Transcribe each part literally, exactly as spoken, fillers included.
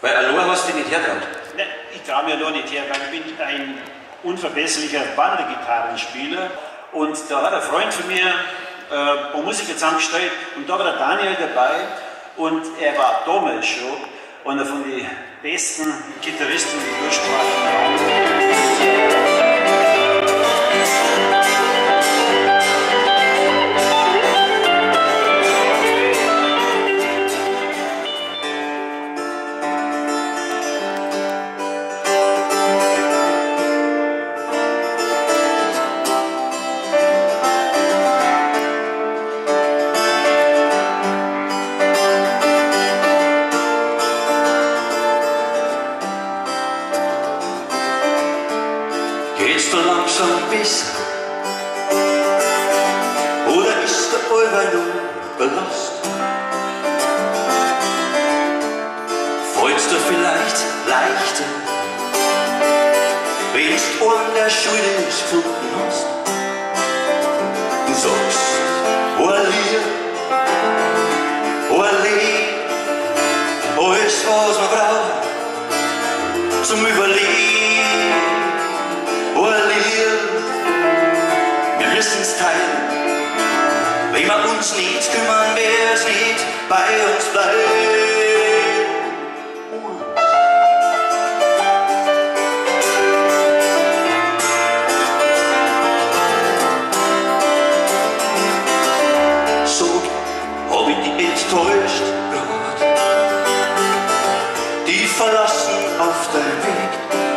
Weil allein hast du dich nicht hergetraut. Ne, ich traue mir noch nicht her, weil ich bin ein unverbesserlicher Wandergitarrenspieler. Und da hat ein Freund von mir äh, eine Musik zusammengestellt und da war der Daniel dabei und er war damals schon einer von den besten Gitarristen, die durchsprachen. Geht's dir langsam besser? Oder ist der Allweil nur belast? Fällt's dir vielleicht leichter, wenn's an der Schule nichts gefunden hast? Du sagst, oh Lieb, oh Lieb, alles was man braucht zum Überleben. Wir müssen's teilen, wenn wir uns nicht kümmern, wer's nicht bei uns bleiben. So hab ich dich enttäuscht grad, die verlassen auf dein Weg.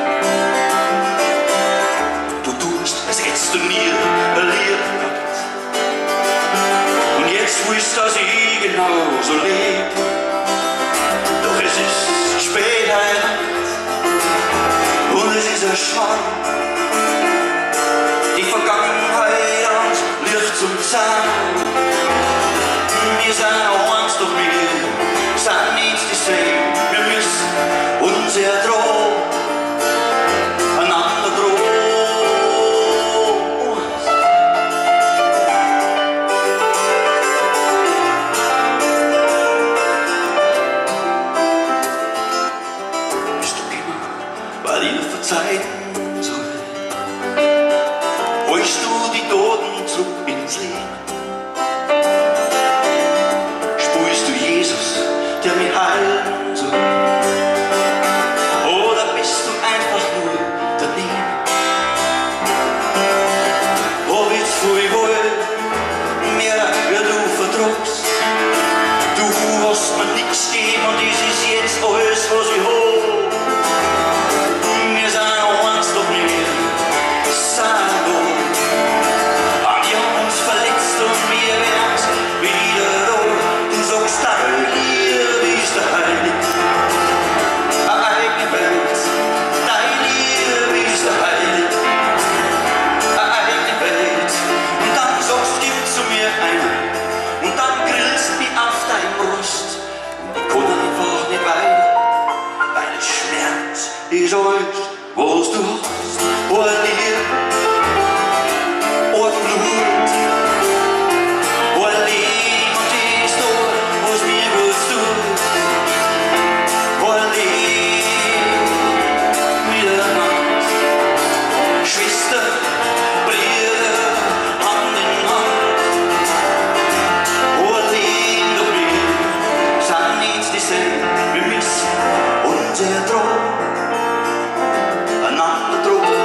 Du mir erlebt habt. Und jetzt willst, dass ich genauso leb. Doch es ist spät heute Nacht und es ist ein Schmarrn. Die Vergangenheit ans Licht zum Zahn. Wir sind eins, doch wir sind nicht dieselben. Wir müssen uns ertragen, einander drohen. Zeiten zurück, holst du die Toten zurück ins Leben? Spürst du Jesus, der mich heilen soll? Oder bist du einfach nur daneben? Hab ich viel wohl, mehr wie du vertragst. Du hast mir nichts gegeben und das ist jetzt alles, was ich hab. Is alles, was du hast, oh Lieb, oh Blut, oh Lieb, und die ist da, was mir gut tut, oh Lieb, miteinander, Schwester, Brüder, Hand in Hand, oh Lieb, doch wir sind nicht dieselben, wir müssen uns ertragen. Einander drohen.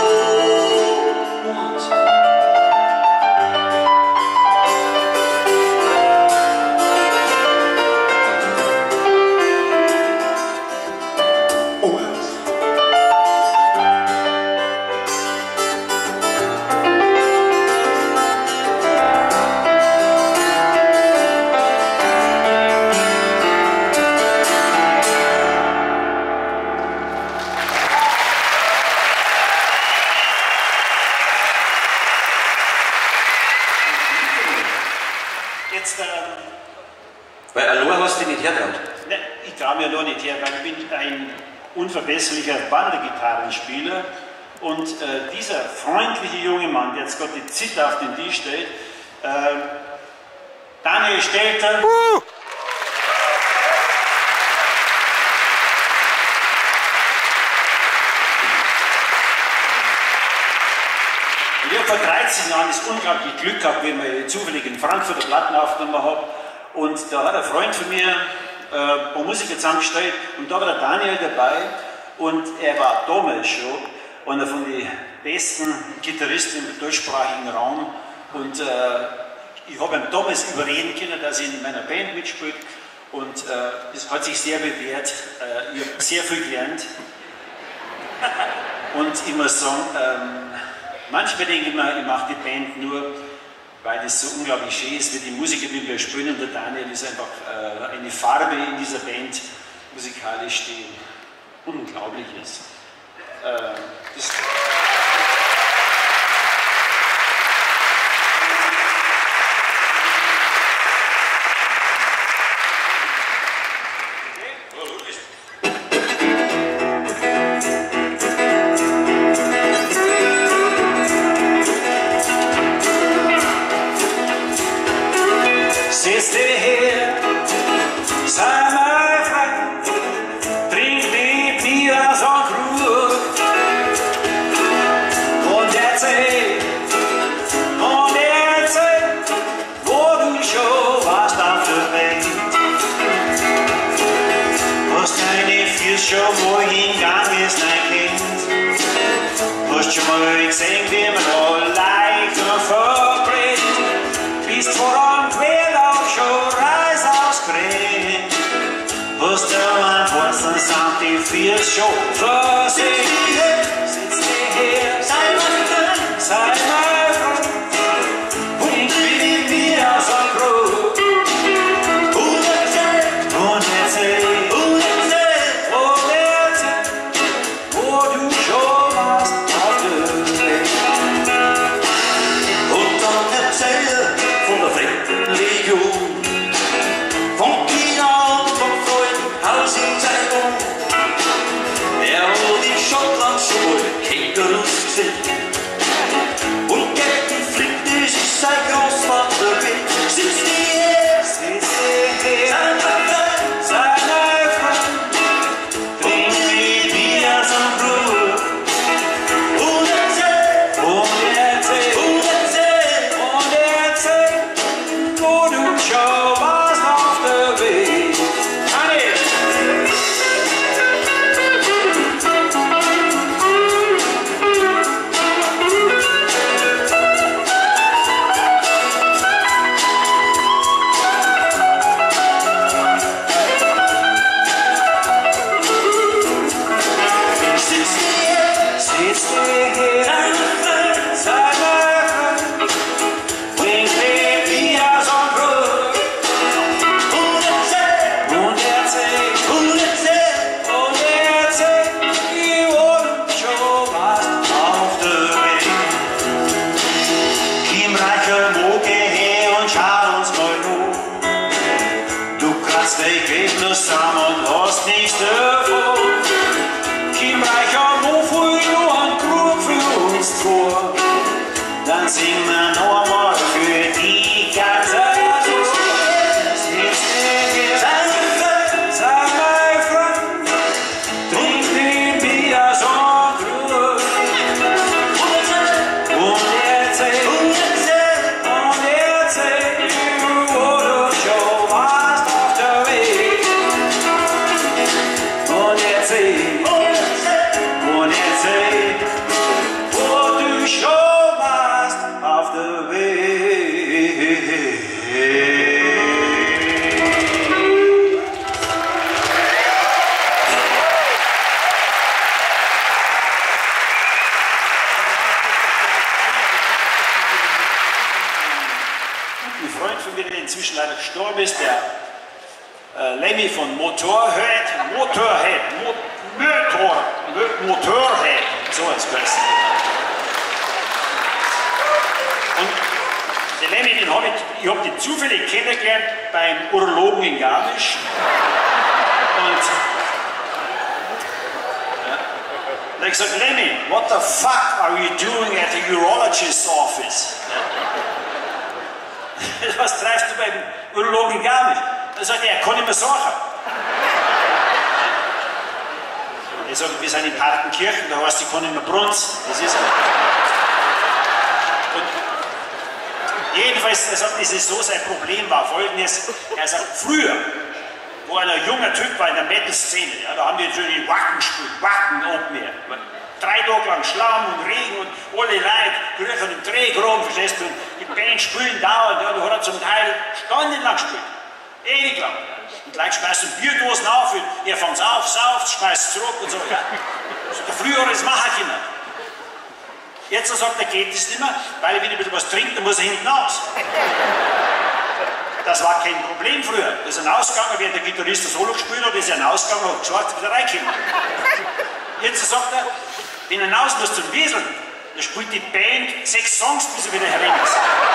Jetzt, ähm, Weil allein hast du dich nicht hergetraut. ne, ich traue mir noch nicht her, weil ich bin ein unverbesserlicher Wandergitarrenspieler und äh, dieser freundliche junge Mann, der jetzt gerade die Zither auf den Tisch stellt, äh, Daniel Stelter. Uh! vor dreizehn Jahren das unglaubliche Glück gehabt, wenn ich zufällig in Frankfurt eine Platten aufgenommen habe. Und da hat ein Freund von mir äh, ein paar Musiker zusammengestellt und da war der Daniel dabei. Und er war damals schon einer von den besten Gitarristen im deutschsprachigen Raum. Und äh, ich habe ihn damals überreden können, dass er in meiner Band mitspielt. Und äh, das hat sich sehr bewährt. Äh, ich habe sehr viel gelernt. Und ich muss sagen, ähm, manchmal denke ich mir, ich mache die Band nur, weil das so unglaublich schön ist, wie die Musiker mit mir spielen. Und der Daniel ist einfach äh, eine Farbe in dieser Band, musikalisch, die unglaublich ist. Äh, das Jedenfalls, er sagt, das ist so, sein Problem war folgendes. Er sagt, früher, wo ein junger Typ war in der Metal-Szene, ja, da haben die schon die Wacken gespielt, Wacken Open Air. Drei Tage lang Schlamm und Regen und alle Leute kriechen im Dreck rum, verstehst du? Und die Band spielen dauernd, ja, da hat er zum Teil stundenlang gespielt. Ewig lang. Und gleich schmeißt ein Bierdosen auf, und er fängt auf, sauft, schmeißt es zurück und so. Ja. So, der früher das machen können. Jetzt sagt er, geht das nicht mehr, weil er wieder ein bisschen was trinkt, dann muss er hinten aus. Das war kein Problem früher. Das ist ein Ausgang, während der Gitarrist das Solo gespielt hat, ist er ein Ausgang und hat geschaut, wieder reinkommen. Jetzt sagt er, wenn er raus muss zum Wieseln, dann spielt die Band sechs Songs, bis er wieder herein ist.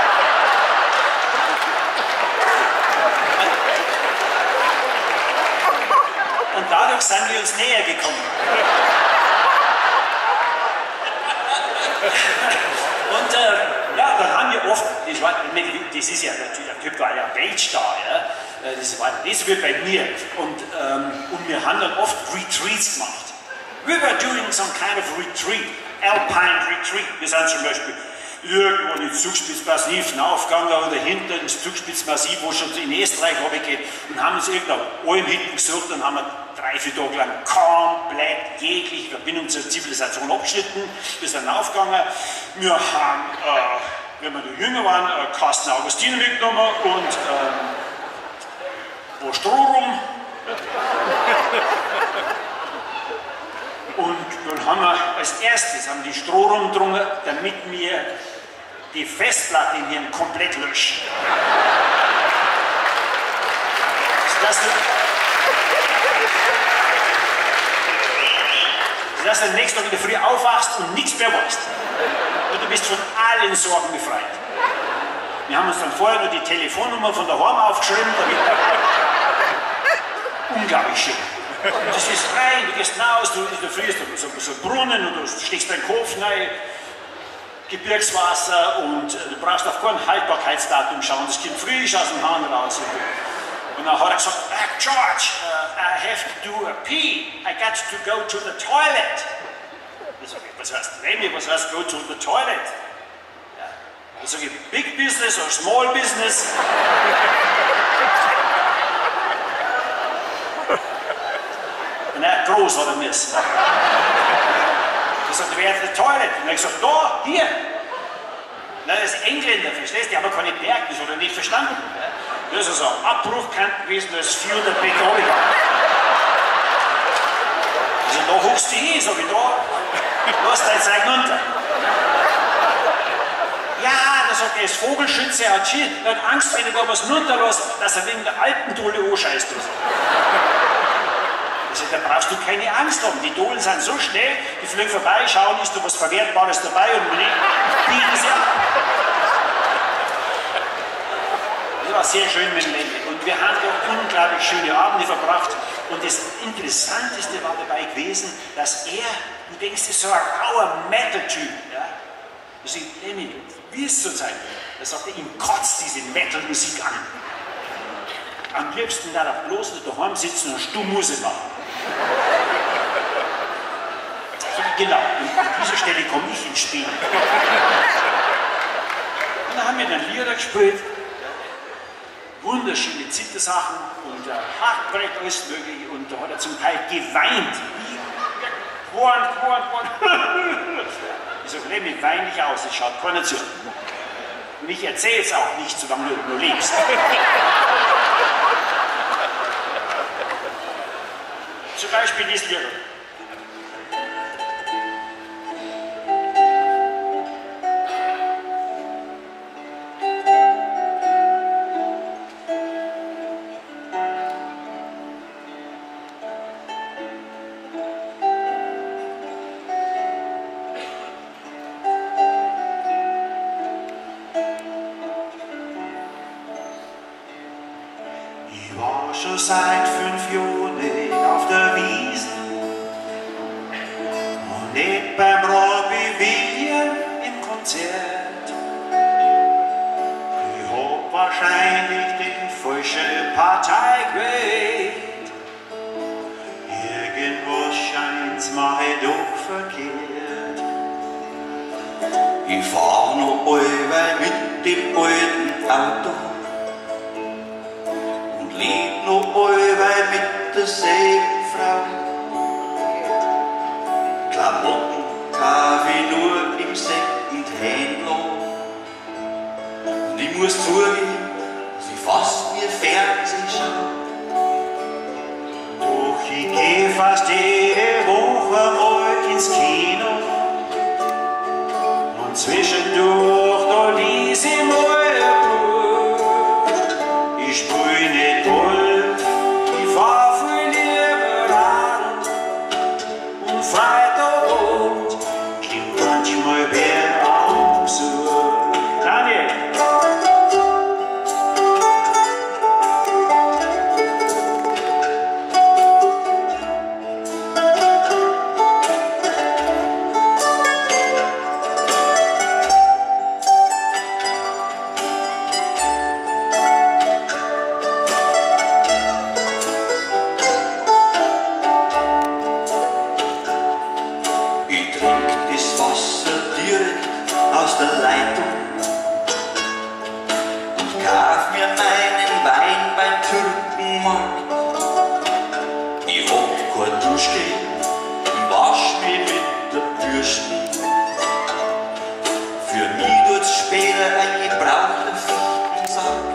Und dadurch sind wir uns näher gekommen. Und äh, ja, dann haben wir oft, das, war, das ist ja natürlich, der Typ war ja Weltstar, ja? Das war das wie bei mir. Und, ähm, und wir haben dann oft Retreats gemacht. We were doing some kind of retreat, Alpine Retreat. Wir sind zum Beispiel irgendwo ins Zugspitzmassiv aufgegangen oder hinter ins Zugspitzmassiv, wo schon in Österreich runtergeht, und haben uns irgendeine Alm hinten gesucht und haben wir drei, vier Tage lang komplett jegliche Verbindung zur Zivilisation abgeschnitten. Wir sind aufgegangen. Wir haben, äh, wenn wir noch jünger waren, äh, Carsten Augustiner mitgenommen und ähm, wo Stroh rum. Und dann haben wir als erstes haben die Stroh rumgedrungen, damit wir die Festplatte in Hirn komplett löschen. Sodass du, sodass du am nächsten Tag in der Früh aufwachst und nichts mehr weißt. Und du bist von allen Sorgen befreit. Wir haben uns dann vorher nur die Telefonnummer von der Horm aufgeschrieben, damit unglaublich schön. Das ist rein, du gehst raus, du, du friest so, so einen Brunnen und du steckst deinen Kopf rein, Gebirgswasser, und äh, du brauchst auf kein Haltbarkeitsdatum schauen, das kommt frisch aus dem Hahn raus. Und, und dann hat er gesagt, ah, George, uh, I have to do a pee, I got to go to the toilet. Ich sage, was heißt Remy, was heißt go to the toilet? Ja. Ich sage, big business or small business? Na, groß hat er müssen. Ich sagte, wer hat the toilet? Und er hat gesagt, da, hier. Na, das ist Engländer, verstehst du? Die haben keine Berge, das hat er nicht verstanden. Das ist so ein Abbruchkant gewesen, das Fuel der Beethoven. Also da huckst du hin, sag ich, da, lass dein Zeug runter. Ja, da sagt er, er ist Vogelschütze, er hat Schild, er hat Angst, wenn er da was runterlässt, dass er wegen der Alpendohle anscheißt. Also, da brauchst du keine Angst haben. Die Dohlen sind so schnell, die fliegen vorbei, schauen, ist da was Verwertbares dabei und wenn nicht, biegen sie ab. Das war sehr schön mit dem Leben. Und wir haben da unglaublich schöne Abende verbracht. Und das Interessanteste war dabei gewesen, dass er, du denkst, das ist so ein rauer Metal-Typ. Ja? Da sagt Lemmy, wie ist es zurzeit? Da sagt er, ihm kotzt diese Metal-Musik an. Am liebsten darf er bloß nicht daheim sitzen und stumm Musik machen. Genau, und an dieser Stelle komme ich ins Spiel. Und dann haben wir dann Lieder gespielt, wunderschöne Zittersachen und äh, Hackbrett, alles mögliche, und da hat er zum Teil geweint. Geweint, geweint, geweint. Ich sage, Lemmy, wein nicht aus, es schaut keiner zu. Und ich erzähle es auch nicht, solange du nur lebst. Zum Beispiel dieses Lied. Ich war schon seit fünf Jahren nicht auf der Wiesn und nicht beim Robbie Williams im Konzert. Ich hab wahrscheinlich die falsche Partei gewählt. Irgendwas scheint's mach ich doch verkehrt. Ich fahr noch allweil mit dem alten Auto und lebt noch allweil mit derselben Frau. Klamotten kauf ich nur im Second-Hand-Laden und ich muss zugeben, dass ich fast wie Fernsehen schaue. Doch ich geh fast jede Woche mal ins Kino und zwischendurch da lies ich mal ein Buch. Ich spiel nicht Golf, ich fahr viel lieber Rad und Freitagabend kommt manchmal wer auf Besuch. Daniel! Aus der Leitung und kauf mir meinen Wein beim Türkenmarkt. Ich hab kein Duschgel, ich wasch mich mit der Bürste. Für mich tut's später ein gebrauchter Fichtensack.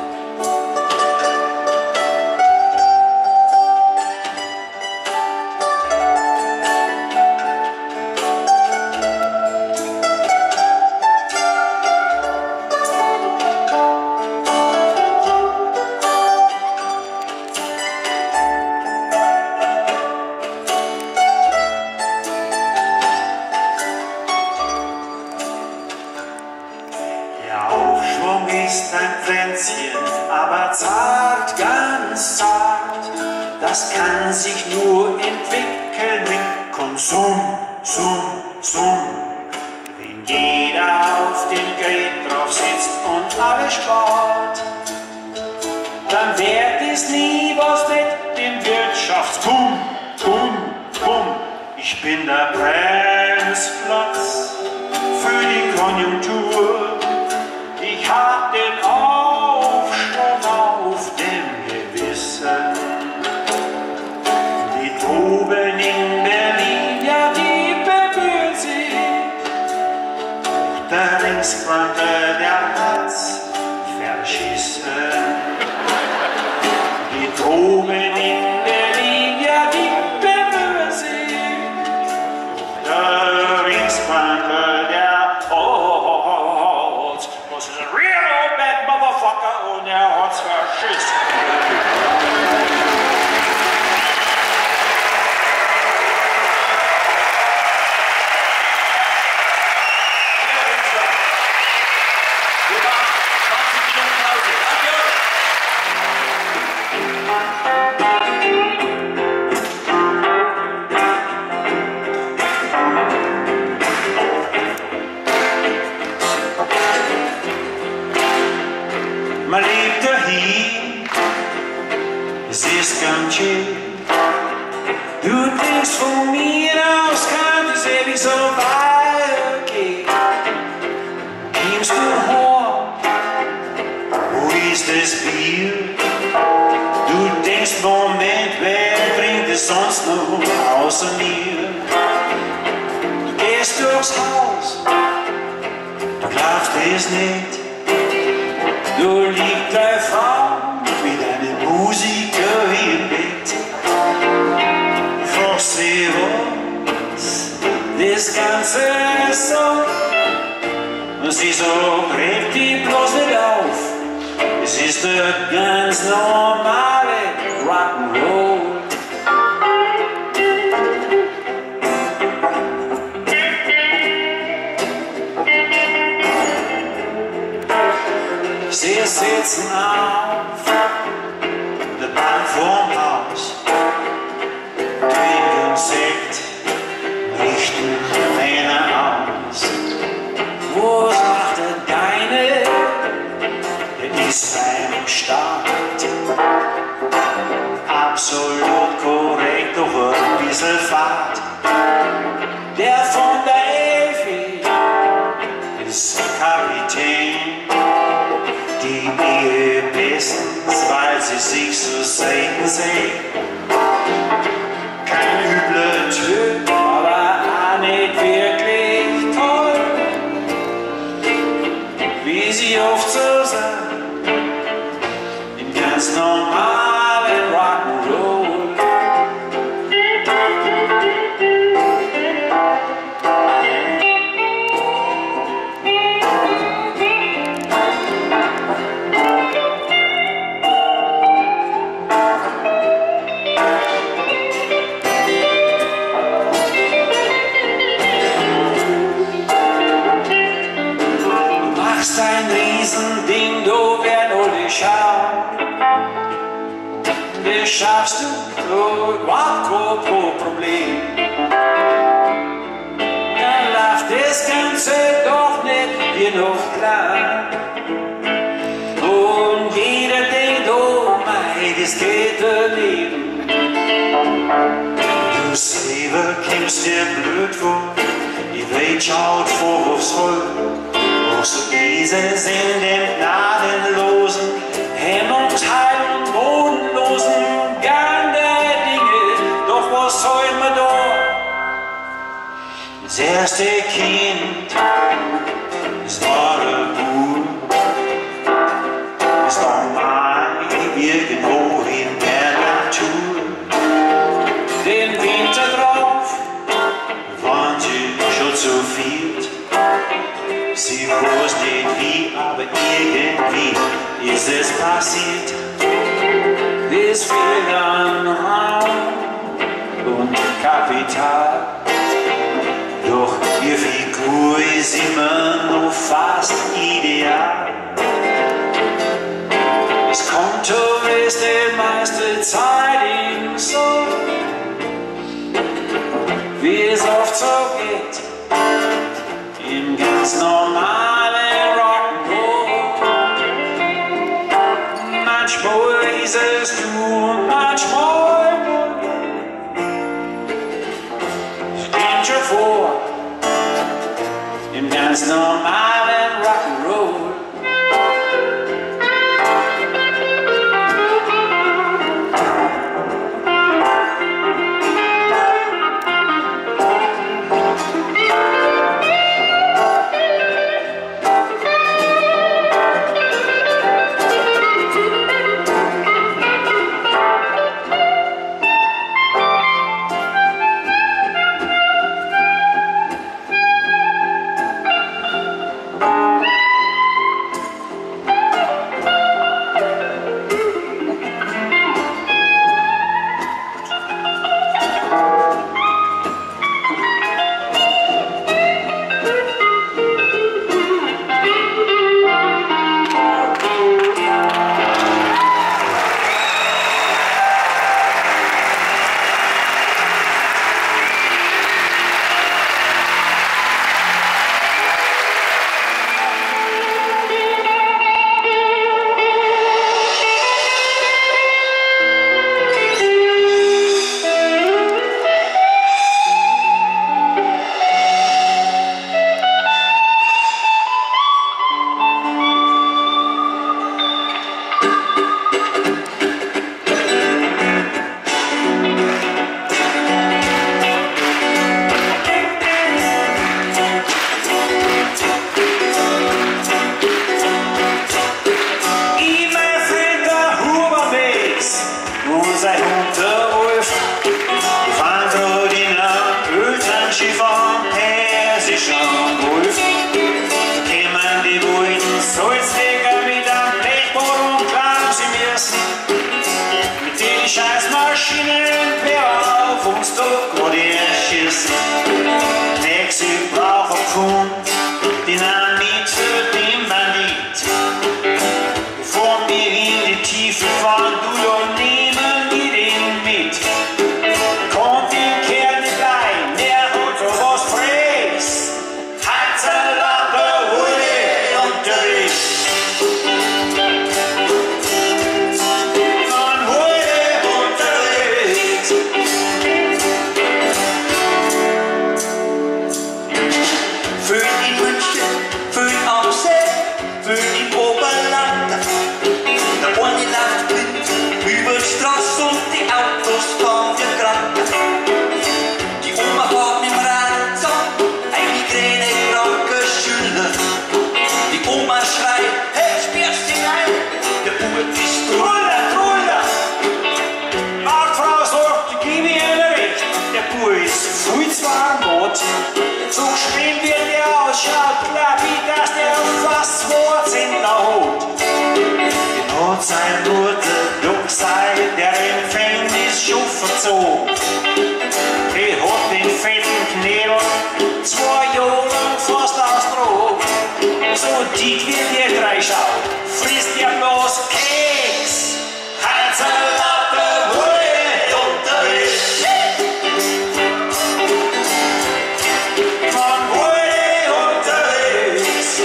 Ist ein Pflänzchen, aber zart, ganz zart. Das kann sich nur entwickeln mit Konsum, Sum, Sum. Wenn jeder auf dem Gerät drauf sitzt und alles spart, dann wird es nie was mit dem Wirtschaftsboom, Boom, Boom. Ich bin der Bremsplatz für die Konjunktur. Ich hab den Aufstand auf dem Gewissen. Die Truben in Berlin, ja, die bemühen sich. Doch der Linksquante, der hat's verschissen. Die Truben in Berlin, ja, die bemühen sich. Doch der Linksquante, der hat's was is a real old bad motherfucker und er hat's verschissen. Man lebt dahin, es ist ganz schön. Du denkst von mir aus, kann es ewig so weitergehen. Gehst du hoch, wo ist das Bier? Du denkst, Moment, wer bringt es sonst noch außer mir? Du gehst durchs Haus, du glaubst es nicht. Du liegt deine Frau mit einem Musiker im Bett. Fragst sie, was das Ganze so? Und sie so, reg dich bloß nicht auf. Es ist der ganz normale Rock'n'Roll. Sie sitzen auf der Bank vorm Haus, trinken Sekt, richten Männer aus. Was macht der Deine? Der ist beim Start. Absolut korrekt, doch ein bisschen Fahrt. Der von der Elfi ist Kapitän. sich so selten sehen. Kein übler Typ, aber auch nicht wirklich toll, wie sie oft so sind, im ganz normalen Rock'n'Roll. Ein Riesending, du werden alle schauen. Das schaffst du, so überhaupt kein Problem. Dann läuft das Ganze doch nicht wie noch klar. Und jeder denkt, oh mein, das geht daneben. Du selber kommst dir blöd vor, die Welt schaut vorwurfsvoll. So dieses in dem gnadenlosen, hemmungsheil und bodenlosen Gang der Dinge. Doch was soll man da? Das erste Kind, das war der Bub, das war mal irgendwo in der Natur. Den Winter drauf waren sie schon zu viel. Sie weiß nicht wie, aber irgendwie ist es passiert. Es fehlt an Raum und Kapital, doch ihr Figur ist immer noch fast ideal. Das Konto ist die meiste Zeit eben so, wie es oft so geht. Im ganz normalen Rock'n'Roll. Manchmal ist es du, manchmal es kommt schon vor. Im ganz normalen Rock'n'Roll. zwar Mord, so schlimm wie der ausschaut, glaub ich, dass der fast zwanzig hat. Den hat sein Bruder doch sei, der im Gefängnis schon verzogen. Der hat den fetten Knebel zwei Jahre lang fast ausgetragen. So dick wie der drei schaut, frisst der bloß Keks. Heinz lauter Wolle unterwegs. Von Wolle unterwegs.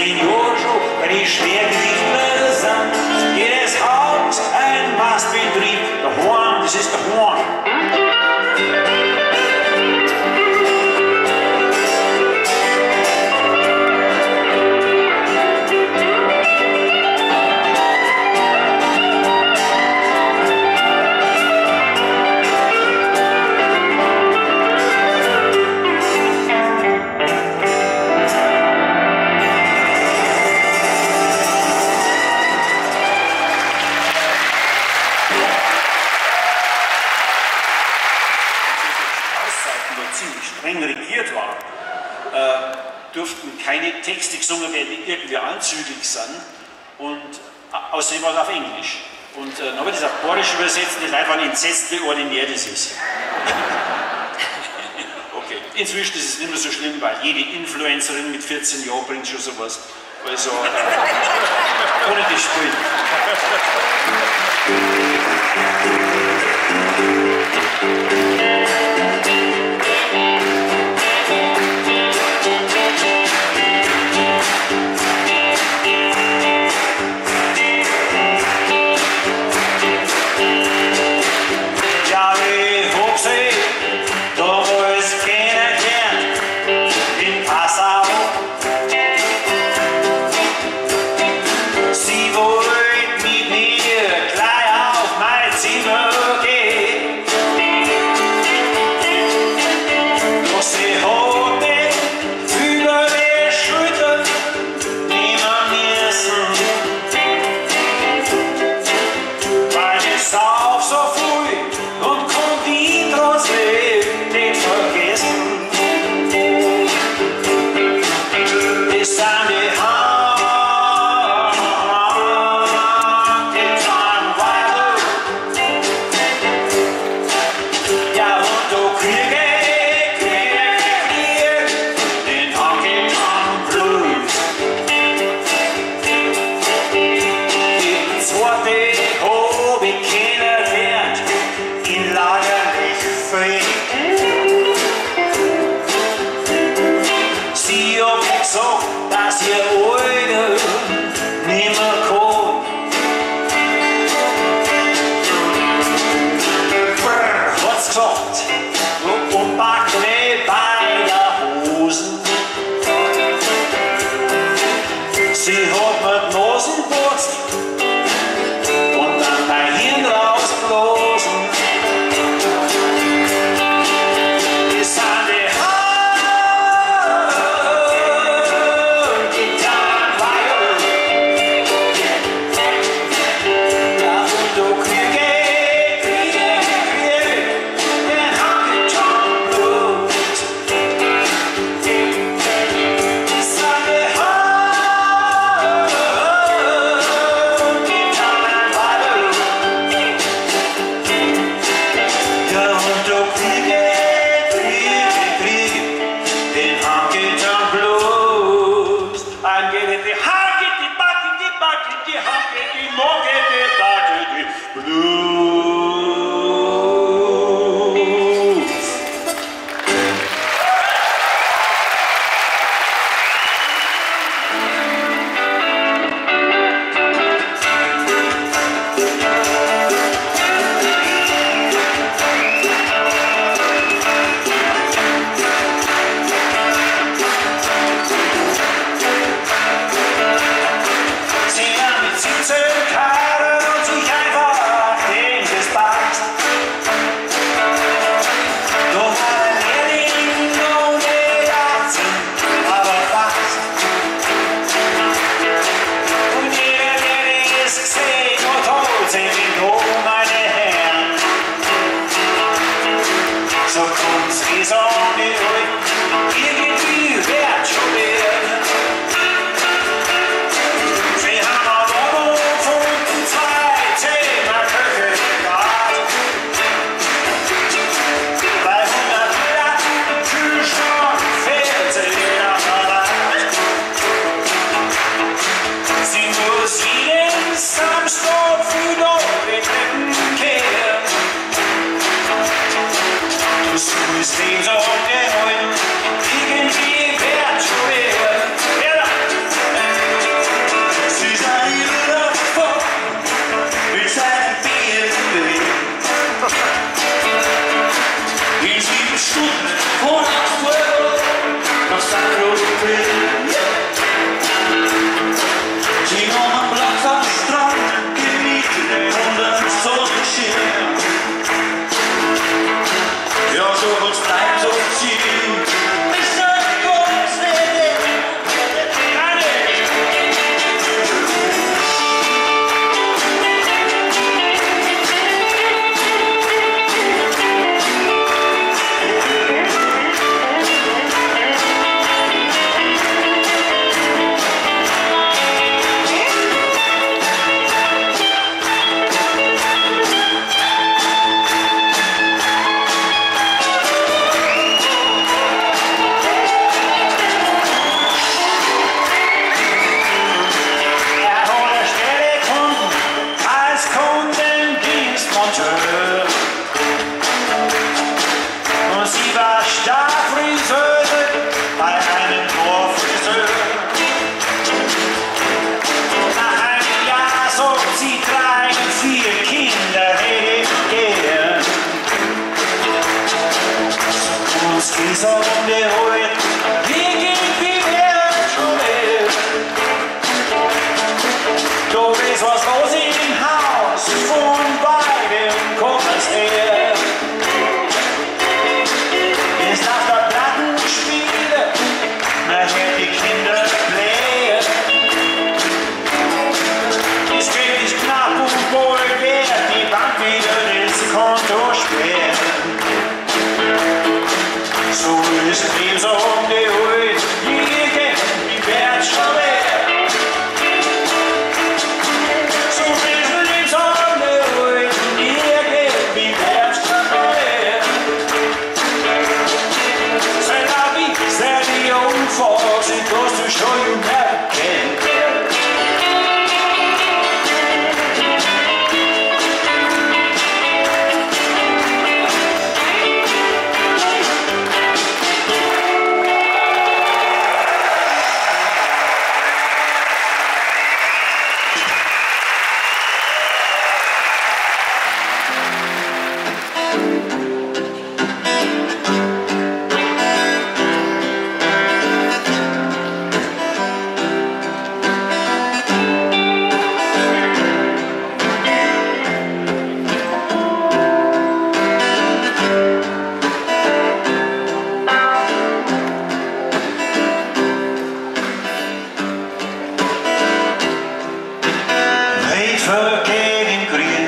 Schwergewicht besamt, jedes Haus ein Mastbetrieb. das ist der Horn. Regiert war, äh, durften keine Texte gesungen werden, die irgendwie anzüglich sind, und äh, außerdem war es auf Englisch. Und äh, dann habe ich das auf Borisch übersetzt, und die Leute waren entsetzt, wie ordinär das ist. Okay, inzwischen ist es nicht mehr so schlimm, weil jede Influencerin mit vierzehn Jahren bringt schon sowas. Also, äh, ohne das Spiel. Thank you. so um die Welt, hier geht wie wäre schon Welt. Du weißt, was los im Haus, von beiden kommt es her. Ist nach der Plattenspiele, nachher die Kinder blähen. Es geht nicht knapp und wohl wert, die Bank wieder das Konto sperren. So ist es ihm so um die Welt, hier geht die Welt schon wert. So ist es ihm so um die Welt, hier geht die Welt schon wert. Sei la vie, sei die Jungfrau, sie tust du schon erkennen. Vergeht im Krieg,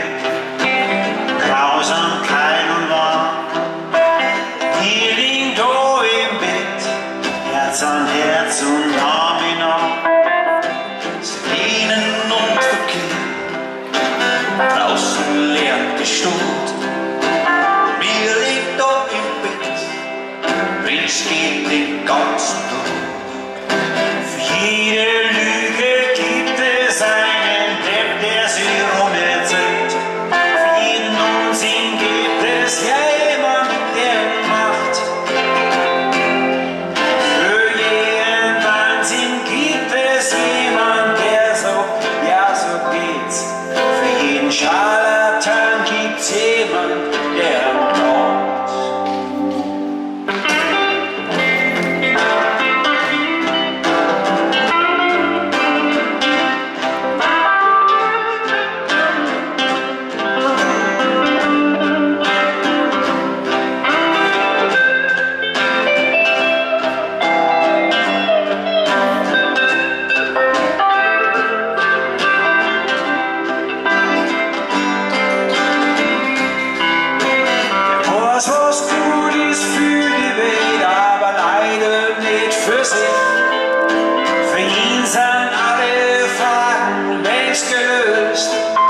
Grausamkeit und Wahn. Hier liegt da im Bett, Herz an Herz und Arm in Arm. Sie weinen und verkehren, draußen leert die Stund. Mir liegt da im Bett, Prinz geht den ganzen Tag. Für jede Lüge gibt es einen Depp, der sie rumerzählt. Für jeden Unsinn gibt es ja jemand, der macht. Für jeden Wahnsinn gibt es jemand, der so, ja so geht's. Für jeden Scharlatan gibt's jemand, der kommt. Was was gut ist für die Welt, aber leider nicht für sich. Für ihn sind alle Fragen längst gelöst.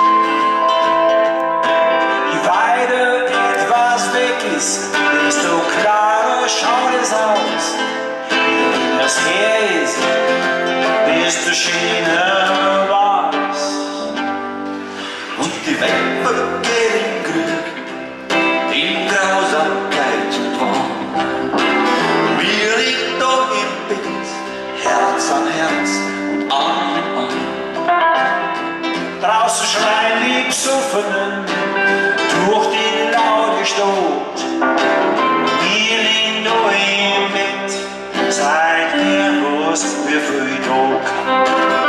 Je weiter etwas weg ist, desto klarer schaut es aus. Je das her ist, desto schöner war's. Und die Welt vergeht im Glück, in Grausamkeit und Wahn. Mir liegt da im Bett, Herz an Herz und Arm in Arm. Draußen schreien die Besoffenen durch die laute Stadt. Wir liegen da im Bett, zeigt mir was, wie viel da kann.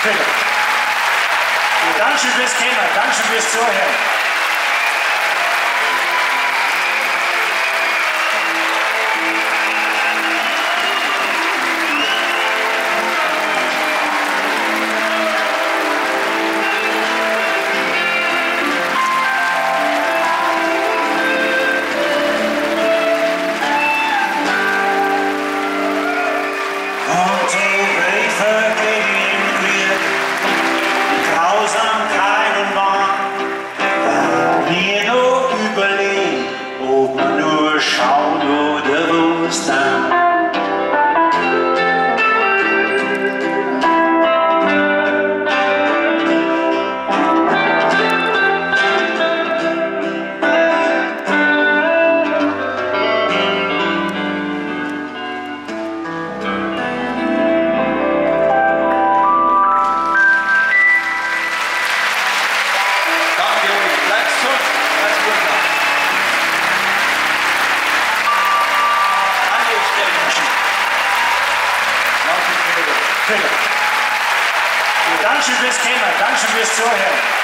Philipp. Ja, Dankeschön fürs Kommen, Dankeschön fürs Zuhören. Dankeschön fürs Kommen, Dankeschön fürs Zuhören.